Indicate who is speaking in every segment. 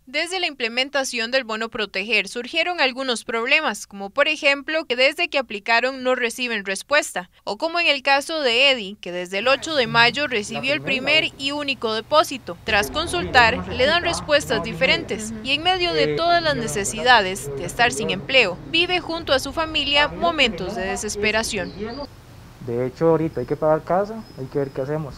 Speaker 1: Desde la implementación del bono proteger surgieron algunos problemas, como por ejemplo que desde que aplicaron no reciben respuesta, o como en el caso de Eddie, que desde el 8 de mayo recibió el primer y único depósito. Tras consultar, le dan respuestas diferentes y en medio de todas las necesidades de estar sin empleo, vive junto a su familia momentos de desesperación.
Speaker 2: De hecho, ahorita hay que pagar casa, hay que ver qué hacemos.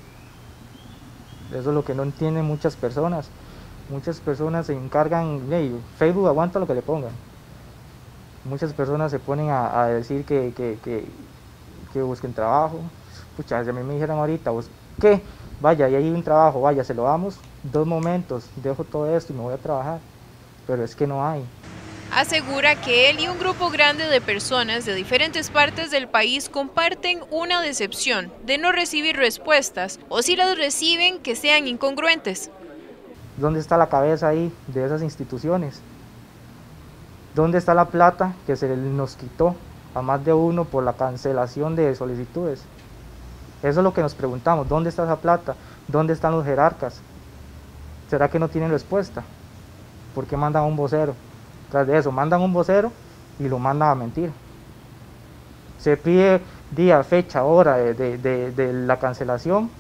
Speaker 2: Eso es lo que no entienden muchas personas. Muchas personas se encargan, hey, Facebook aguanta lo que le pongan. Muchas personas se ponen a decir que busquen trabajo. Pucha, si a mí me dijeran ahorita, ¿qué? Vaya, y hay un trabajo, vaya, se lo damos 2 momentos, dejo todo esto y me voy a trabajar. Pero es que no hay.
Speaker 1: Asegura que él y un grupo grande de personas de diferentes partes del país comparten una decepción de no recibir respuestas o si las reciben que sean incongruentes.
Speaker 2: ¿Dónde está la cabeza ahí de esas instituciones? ¿Dónde está la plata que se nos quitó a más de uno por la cancelación de solicitudes? Eso es lo que nos preguntamos, ¿dónde está esa plata? ¿Dónde están los jerarcas? ¿Será que no tienen respuesta? ¿Por qué mandan a un vocero? Tras de eso, mandan un vocero y lo mandan a mentir. Se pide día, fecha, hora de la cancelación.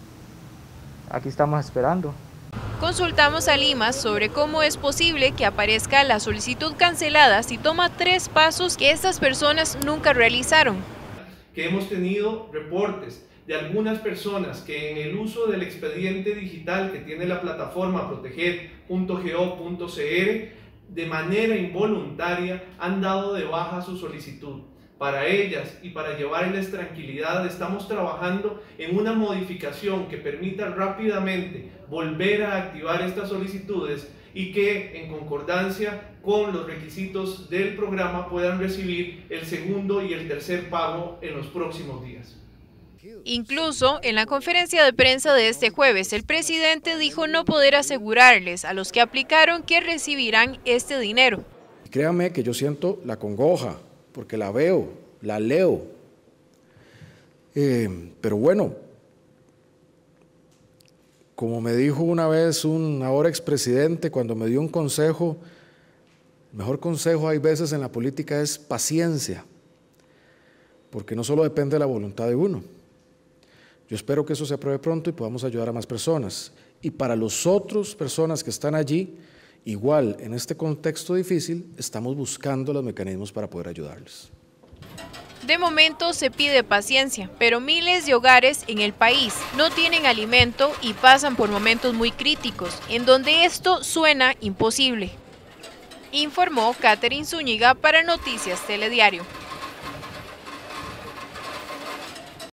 Speaker 2: Aquí estamos esperando.
Speaker 1: Consultamos a Lima sobre cómo es posible que aparezca la solicitud cancelada si toma 3 pasos que estas personas nunca realizaron.
Speaker 3: Que hemos tenido reportes de algunas personas que en el uso del expediente digital que tiene la plataforma proteger.go.cr de manera involuntaria han dado de baja su solicitud. Para ellas y para llevarles tranquilidad estamos trabajando en una modificación que permita rápidamente volver a activar estas solicitudes y que en concordancia con los requisitos del programa puedan recibir el segundo y el tercer pago en los próximos días.
Speaker 1: Incluso, en la conferencia de prensa de este jueves, el presidente dijo no poder asegurarles a los que aplicaron que recibirán este dinero.
Speaker 4: Créanme que yo siento la congoja, porque la veo, la leo. Pero bueno, como me dijo una vez un ahora expresidente cuando me dio un consejo, el mejor consejo hay veces en la política es paciencia, porque no solo depende de la voluntad de uno. Yo espero que eso se apruebe pronto y podamos ayudar a más personas. Y para las otras personas que están allí, igual en este contexto difícil, estamos buscando los mecanismos para poder ayudarles.
Speaker 1: De momento se pide paciencia, pero miles de hogares en el país no tienen alimento y pasan por momentos muy críticos, en donde esto suena imposible. Informó Catherine Zúñiga para Noticias Telediario.